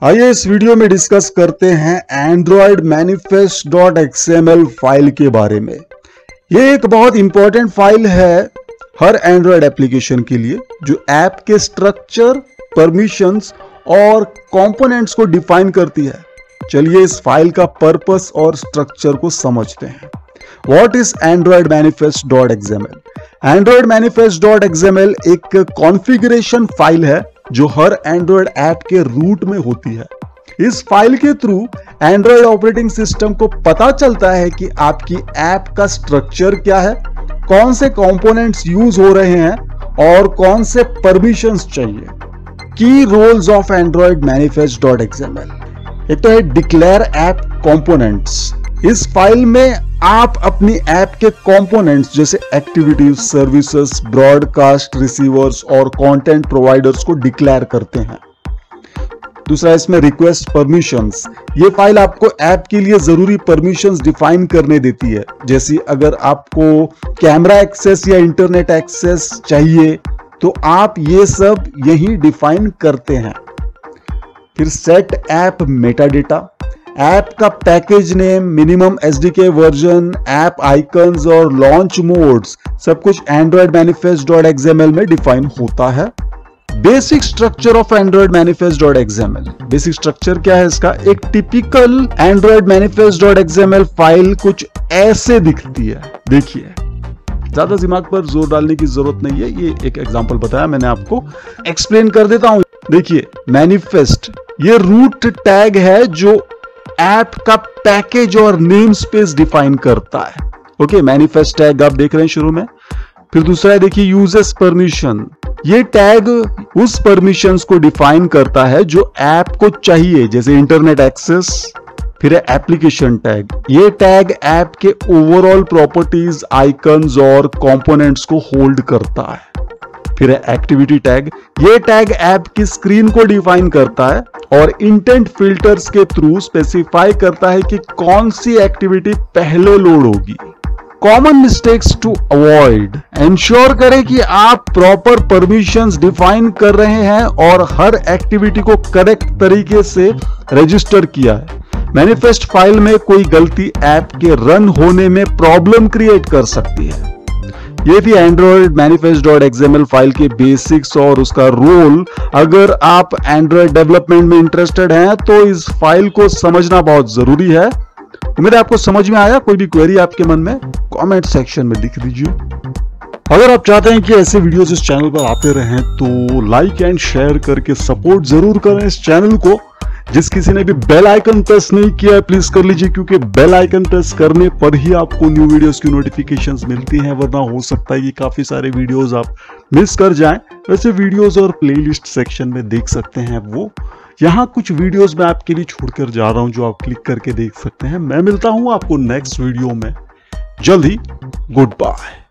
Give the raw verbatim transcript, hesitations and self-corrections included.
आइए इस वीडियो में डिस्कस करते हैं Android manifest dot X M L file के बारे में। ये एक बहुत इंपॉर्टेंट फाइल है हर एंड्रॉयड एप्लीकेशन के लिए, जो ऐप के स्ट्रक्चर, परमिशंस और कंपोनेंट्स को डिफाइन करती है। चलिए इस फाइल का पर्पस और स्ट्रक्चर को समझते हैं। What is Android Manifest dot X M L? Android Manifest dot X M L एक कॉन्फ़िगरेशन फाइल है जो हर एंड्रॉयड ऐप के रूट में होती है। इस फाइल के थ्रू एंड्रॉयड ऑपरेटिंग सिस्टम को पता चलता है कि आपकी ऐप का स्ट्रक्चर क्या है, कौन से कंपोनेंट्स यूज हो रहे हैं और कौन से परमिशंस चाहिए। Key roles of Android manifest dot X M L. एक तो है डिक्लेयर ऐप कंपोनेंट्स। इस फाइल में आप अपनी ऐप के कंपोनेंट्स जैसे एक्टिविटीज, सर्विसेज, ब्रॉडकास्ट, रिसीवर्स और कंटेंट प्रोवाइडर्स को डिक्लेयर करते हैं। दूसरा इसमें रिक्वेस्ट परमिशंस। ये फाइल आपको ऐप के लिए जरूरी परमिशंस डिफाइन करने देती है, जैसे अगर आपको कैमरा एक्सेस या इंटरनेट एक्सेस चाहिए तो आप ये सब यही डिफाइन करते हैं। फिर सेट ऐप मेटाडेटा। ऐप का package name, minimum S D K version, app icons और लॉन्च मोड्स सब कुछ Android manifest dot X M L में डिफाइन होता है। Basic structure of Android manifest dot X M L. Basic structure क्या है इसका? एक typical Android manifest dot X M L file कुछ ऐसे दिखती है। देखिए, ज्यादा दिमाग पर जोर डालने की जरूरत नहीं है, ये एक एग्जांपल बताया मैंने, आपको एक्सप्लेन कर देता हूं। देखिए, मैनिफेस्ट ये रूट टैग है जो ऐप का पैकेज और नेम स्पेस डिफाइन करता है। ओके, मैनिफेस्ट टैग आप देख रहे हैं शुरू में। फिर दूसरा है, देखिए, यूजर्स परमिशन। ये टैग उस परमिशंस को डिफाइन करता है जो ऐप को चाहिए, जैसे इंटरनेट एक्सेस। फिर है एप्लीकेशन टैग। ये टैग ऐप के ओवरऑल प्रॉपर्टीज, आइकन्स और कंपोनेंट्स को होल्ड करता है। फिर है एक्टिविटी टैग। ये टैग ऐप की स्क्रीन को डिफाइन करता है और इंटेंट फिल्टर्स के थ्रू स्पेसिफाई करता है कि कौन सी एक्टिविटी पहले लोड होगी। Common mistakes to avoid. Ensure करें कि आप प्रॉपर परमिशंस डिफाइन कर रहे हैं और हर एक्टिविटी को करेक्ट तरीके से रजिस्टर किया है। मैनिफेस्ट फाइल में कोई गलती ऐप के रन होने में प्रॉब्लम क्रिएट कर सकती है। ये थी Android manifest dot X M L file के बेसिक्स और उसका रोल। अगर आप एंड्रॉयड डेवलपमेंट में इंटरेस्टेड हैं तो इस फाइल को समझना बहुत जरूरी है। उम्मीद है आपको समझ में आया। कोई भी क्वेरी आपके मन में कमेंट सेक्शन में लिख दीजिए। अगर आप चाहते हैं कि ऐसे वीडियोस इस चैनल पर आते रहें तो लाइक एंड शेयर करके सपोर्ट जरूर करें इस चैनल को। जिस किसी ने भी बेल आइकन प्रेस नहीं किया है प्लीज कर लीजिए, क्योंकि बेल आइकन प्रेस करने पर ही आपको न्यू वीडियोस की नोटिफिकेशंस मिलती हैं, वरना हो सकता है कि काफी सारे वीडियोस आप मिस कर जाएं। वैसे वीडियोस और प्लेलिस्ट सेक्शन में देख सकते हैं वो। यहाँ कुछ वीडियोस मैं आपके लिए छोड़कर जा रहा हूं जो आप क्लिक करके देख सकते हैं। मैं मिलता हूं आपको नेक्स्ट वीडियो में जल्द ही। Good bye.